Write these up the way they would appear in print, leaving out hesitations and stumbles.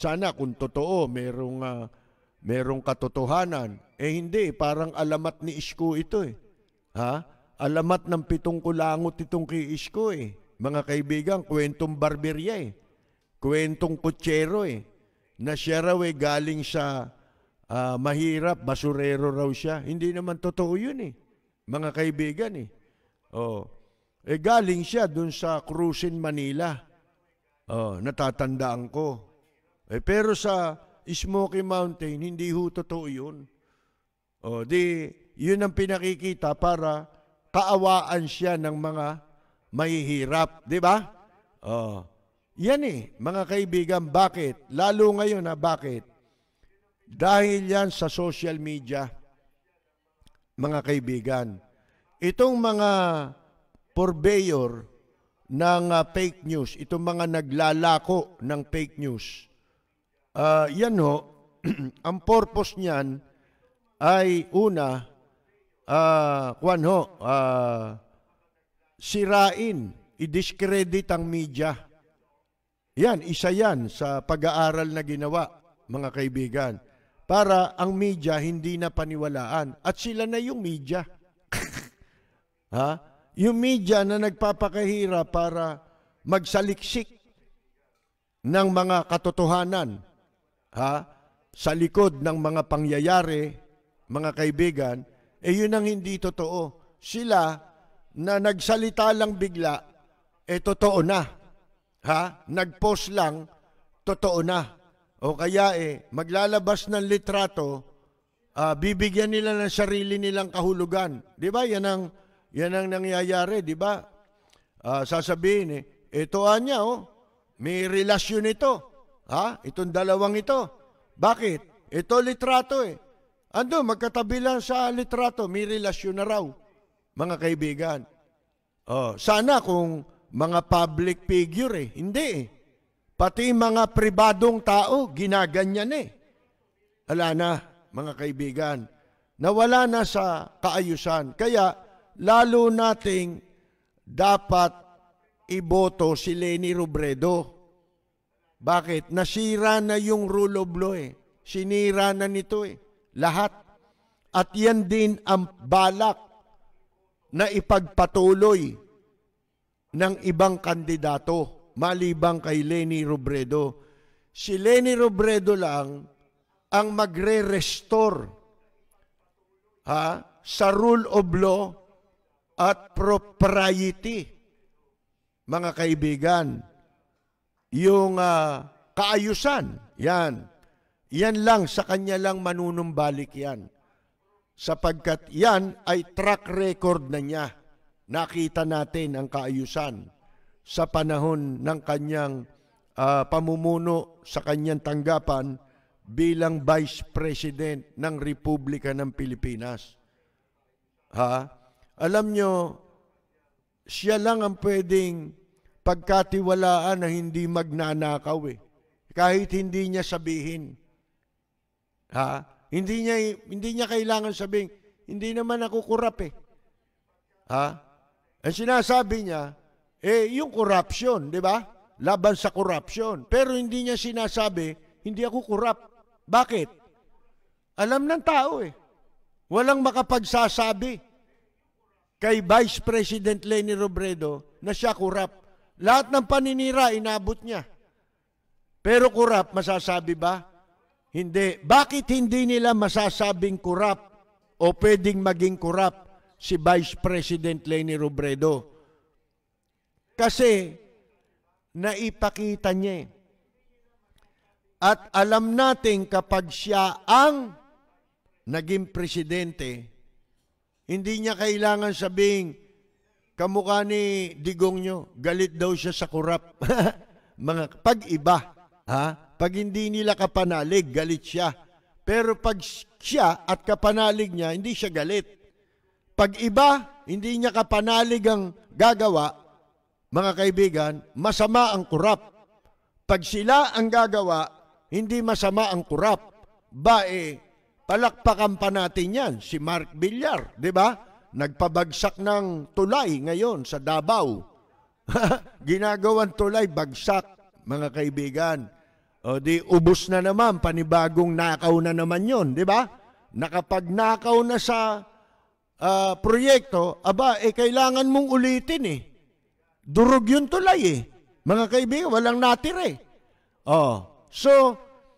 Sana kung totoo, merong katotohanan. Eh hindi, parang alamat ni Isko ito eh. Ha? Alamat ng 7 kulangot itong kay Isko eh. Mga kaibigan, kwentong barberya eh. Kwentong kutsero eh. Na siya raw eh galing sa mahirap, basurero raw siya. Hindi naman totoo yun eh. Mga kaibigan eh. Oh. Eh galing siya dun sa Cruzen, Manila. Oh, natatandaan ko. Eh pero sa Smoky Mountain, hindi ho totoo yun. O, yun ang pinakikita para kaawaan siya ng mga mahihirap. Di ba? O, yan eh, mga kaibigan, bakit? Lalo ngayon bakit? Dahil yan sa social media, mga kaibigan. Itong mga purveyor ng fake news, itong mga naglalako ng fake news, yan ho, ang purpose niyan ay una, sirain, i-discredit ang media. Yan, isa yan sa pag-aaral na ginawa, mga kaibigan, para ang media hindi na paniwalaan. At sila na yung media. Ha? Yung media na nagpapakahira para magsaliksik ng mga katotohanan, ha? Sa likod ng mga pangyayari, mga kaibigan, yun ang hindi totoo. Sila na nagsalita lang bigla, totoo na. Ha? Nag-post lang, totoo na. O kaya maglalabas ng litrato, bibigyan nila ng sarili nilang kahulugan. Di ba? Yan ang nangyayari, di ba? Sasabihin ito niya, may relasyon ito. Ha? Itong dalawang ito. Bakit? Ito litrato Ando, magkatabi lang sa litrato, may relasyon na raw, mga kaibigan. Sana kung mga public figure hindi Pati mga pribadong tao, ginaganyan Ala na, mga kaibigan. Nawala na sa kaayusan. Kaya, lalo nating dapat iboto si Leni Robredo. Bakit? Nasira na yung rule of law Sinira na nito lahat. At yan din ang balak na ipagpatuloy ng ibang kandidato malibang kay Leni Robredo. Si Leni Robredo lang ang magre-restore sa rule of law at propriety. Mga kaibigan, yung kaayusan, yan lang sa kanya lang manunumbalik yan. Sapagkat yan ay track record na niya. Nakita natin ang kaayusan sa panahon ng kanyang pamumuno sa kanyang tanggapan bilang Vice President ng Republika ng Pilipinas. Alam nyo, siya lang ang pwedeng pagkatiwalaan na hindi magnanakaw kahit hindi niya sabihin. Hindi niya kailangan sabihin, hindi naman ako kurap Ang sinasabi niya, yung corruption, di ba? Laban sa corruption. Pero hindi niya sinasabi, hindi ako kurap. Bakit? Alam ng tao Walang makapagsasabi kay Vice President Leni Robredo na siya kurap. Lahat ng paninira, inabot niya. Pero kurap, masasabi ba? Hindi. Bakit hindi nila masasabing kurap o pwedeng maging kurap si Vice President Leni Robredo? Kasi naipakita niya At alam natin kapag siya ang naging presidente, hindi niya kailangan sabing kamukha ni Digong nyo, galit daw siya sa kurap. Pag-iba, pag hindi nila kapanalig, galit siya. Pero pag siya at kapanalig niya, hindi siya galit. Pag iba, hindi niya kapanalig ang gagawa, mga kaibigan, masama ang kurap. Pag sila ang gagawa, hindi masama ang kurap. Palakpakan pa natin yan. Si Mark Villar, di ba? Nagpabagsak ng tulay ngayon sa Davao. Ginagawang tulay, bagsak, mga kaibigan. O di ubos na naman, panibagong nakaw na naman yon, di ba? Nakapagnakaw na sa proyekto, kailangan mong ulitin eh. Durog yung tulay eh. Mga kaibigan, walang natira eh. So,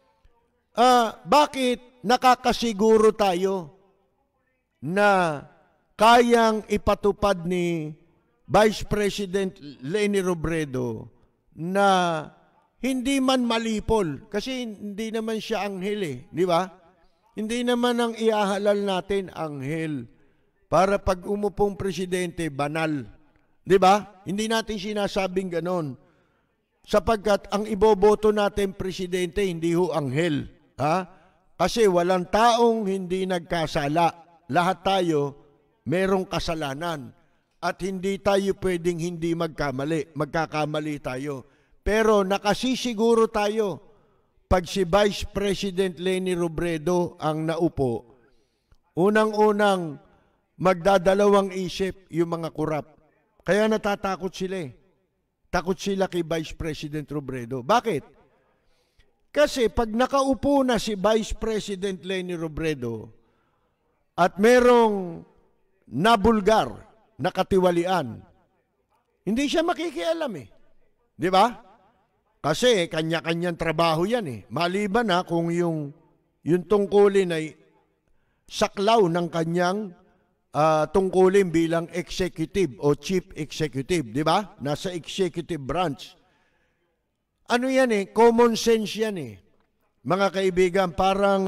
bakit nakakasiguro tayo na kayang ipatupad ni Vice President Leni Robredo na hindi man malipol, kasi hindi naman siya anghel eh, di ba? Hindi naman ang iahalal natin anghel para pag umupong presidente, banal. Di ba? Hindi natin sinasabing ganon. Sapagkat ang iboboto natin presidente, hindi ho anghel. Kasi walang taong hindi nagkasala. Lahat tayo merong kasalanan. At hindi tayo pwedeng hindi magkamali. Magkakamali tayo. Pero nakasisiguro tayo, pag si Vice President Leni Robredo ang naupo, unang-unang magdadalawang isip yung mga kurap. Kaya natatakot sila eh. Takot sila kay Vice President Robredo. Bakit? Kasi pag nakaupo na si Vice President Leni Robredo at merong nabulgar, nakatiwalian, hindi siya makikialam eh. Di ba? Kasi kanya-kanyang trabaho yan eh. Maliban na kung yung tungkulin ay saklaw ng kanyang tungkulin bilang executive o chief executive, di ba? Nasa executive branch. Ano yan eh? Common sense yan eh. Mga kaibigan, parang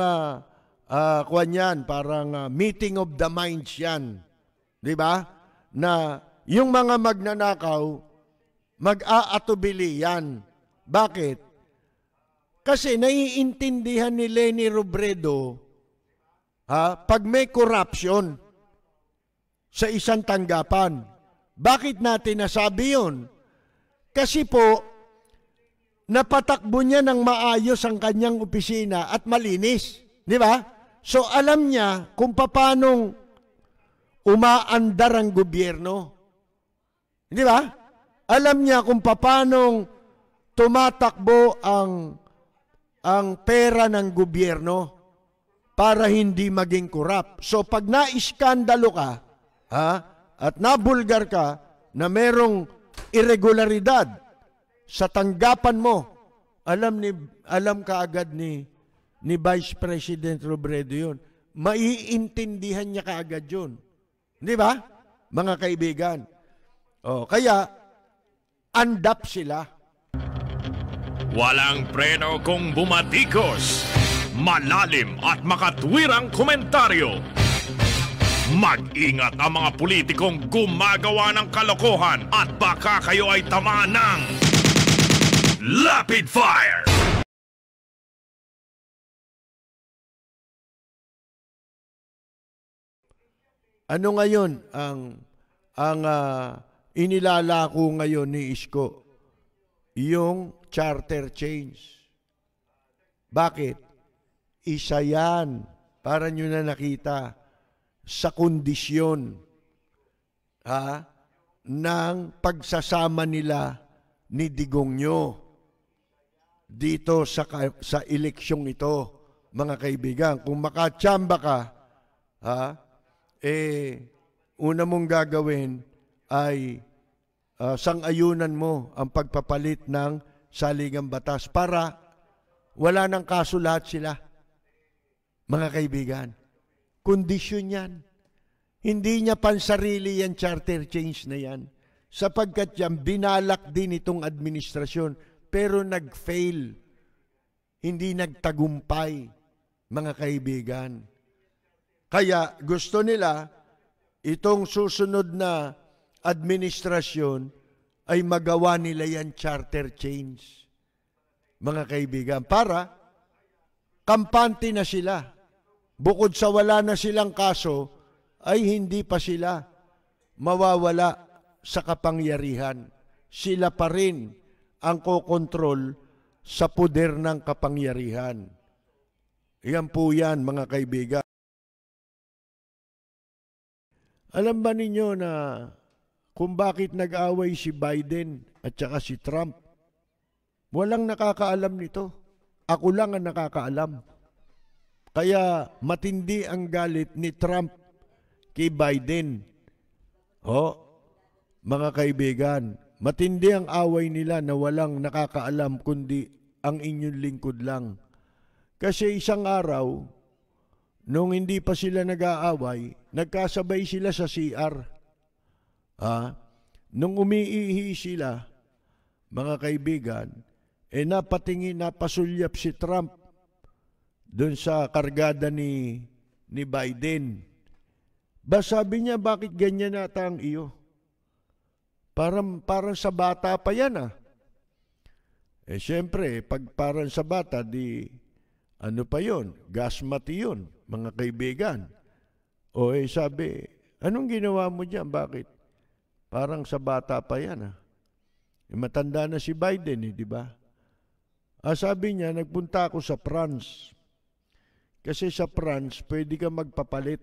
parang meeting of the minds yan. Di ba? Na yung mga magnanakaw, mag-aatubili yan. Bakit? Kasi naiintindihan ni Leni Robredo pag may corruption sa isang tanggapan. Bakit natin nasabi yun? Kasi po, napatakbo niya ng maayos ang kanyang opisina at malinis. Di ba? So alam niya kung paanong umaandar ang gobyerno. Di ba? Alam niya kung paanong tumatakbo ang pera ng gobyerno para hindi maging korap. So pag na-iskandalo ka, at nabulgar ka na merong irregularidad sa tanggapan mo, alam kaagad ni Vice President Robredo yun. Maiintindihan niya kaagad yun. Di ba? Mga kaibigan. Kaya, andap sila. Walang preno kung bumatikos. Malalim at makatwirang komentaryo. Mag-ingat ang mga politikong gumagawa ng kalokohan at baka kayo ay tamaan ng Rapid Fire! Ano ngayon ang inilalako ngayon ni Isko? Yung charter change. Bakit? Isa yan, para nyo na nakita, sa kondisyon ng pagsasama nila ni Digongyo dito sa eleksyong ito, mga kaibigan. Kung makatsamba ka, una mong gagawin ay sang-ayunan mo ang pagpapalit ng saligang batas para wala ng kaso lahat sila. Mga kaibigan, kondisyon yan. Hindi niya pansarili yan charter change na yan. Sapagkat yan, binalak din itong administrasyon, pero nag-fail. Hindi nagtagumpay, mga kaibigan. Kaya gusto nila, itong susunod na administrasyon ay magawa nila yan charter change. Mga kaibigan, para kampante na sila. Bukod sa wala na silang kaso, ay hindi pa sila mawawala sa kapangyarihan. Sila pa rin ang kokontrol sa poder ng kapangyarihan. Iyan po yan, mga kaibigan. Alam ba ninyo na kung bakit nag-away si Biden at saka si Trump? Walang nakakaalam nito. Ako lang ang nakakaalam. Kaya matindi ang galit ni Trump kay Biden. Mga kaibigan, matindi ang away nila na walang nakakaalam kundi ang inyong lingkod lang. Kasi isang araw, nung hindi pa sila nag-aaway, nagkasabay sila sa CR. Nung umiihi sila, mga kaibigan, napasulyap si Trump doon sa kargada ni Biden. Sabi niya, bakit ganyan nata ang iyo? Parang sa bata pa yan siyempre, pag parang sa bata, ano pa yun? Gasmati yun, mga kaibigan. Sabi, anong ginawa mo dyan? Bakit? Parang sa bata pa yan matanda na si Biden di ba? Sabi niya, nagpunta ako sa France. Kasi sa France, pwede ka magpapalit.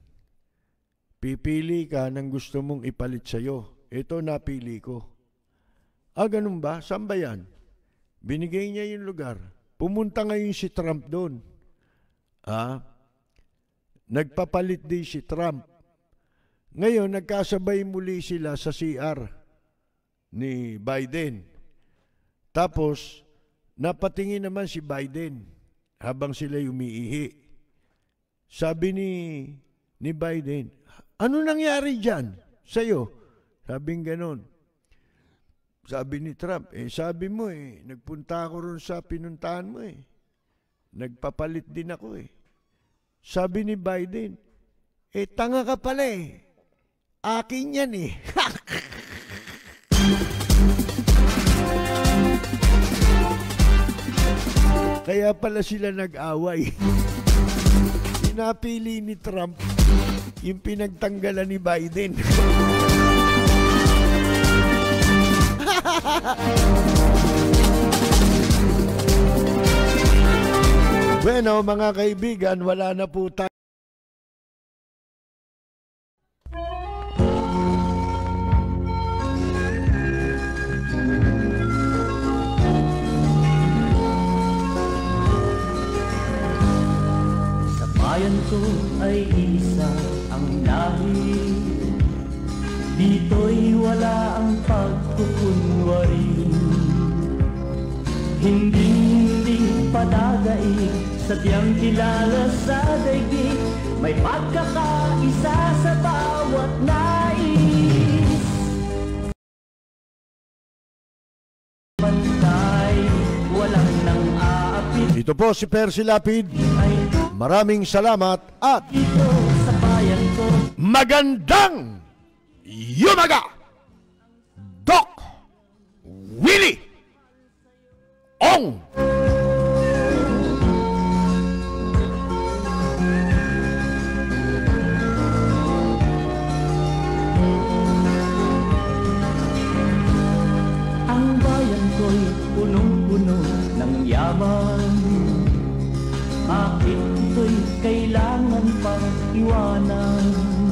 Pipili ka ng gusto mong ipalit sa'yo. Ito napili ko. Ganun ba? Saan ba yan? Binigay niya yung lugar. Pumunta ngayon si Trump doon. Nagpapalit din si Trump. Ngayon, nagkasabay muli sila sa CR ni Biden. Tapos, napatingin naman si Biden habang sila umiihi. Sabi ni Biden, ano nangyari dyan sa'yo? Sabing ganon. Sabi ni Trump, sabi mo nagpunta ako ron sa pinuntahan mo Nagpapalit din ako Sabi ni Biden, tanga ka pala Akin yan Kaya pala sila nag-away. Pinapili ni Trump yung pinagtanggalan ni Biden. Bueno, mga kaibigan, wala na po tayo. Sa bayan ko ay isa ang lahi, dito'y wala ang pagkukunwari. Hindi padagay, sadyang kilala sa daigdig, may pagkakaisa sa bawat nais. Pantay, walang nang aapit. Ito po si Percy Lapid. Maraming salamat at Dito sa bayan ko, magandang yumaga, Doc Willie Ong. ang bayan ko'y punong-puno ng yaman. Bakit ito'y kailangan pang iwanan?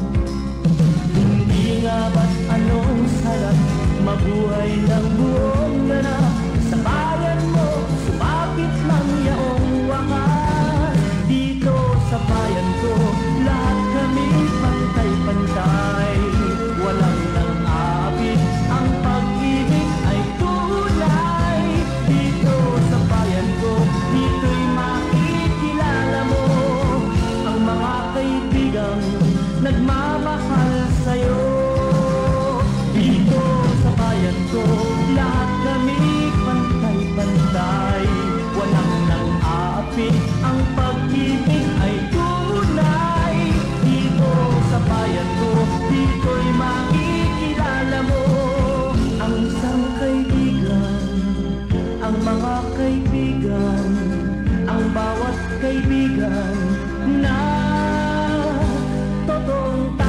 Hindi nga ba't anong sarap mabuhay ng buong ganap? Sa bayan mo, sumapit ng yaong wakas. Dito sa bayan ko, lahat kami pantay-pantay. Walang nang aapit, ang pag-ibig ay tunay. Dito sa bayan ko, dito'y makikilala mo ang mga kaibigang nagmamahal sa'yo. Dito sa bayan ko, lahat kami pantay-pantay. Walang nang aapit, ang pag-ibig ay tunay. Dito sa bayan ko, dito'y makikilala mo ang isang kaibigan, ang mga kaibigan, ang bawat kaibigan na totoong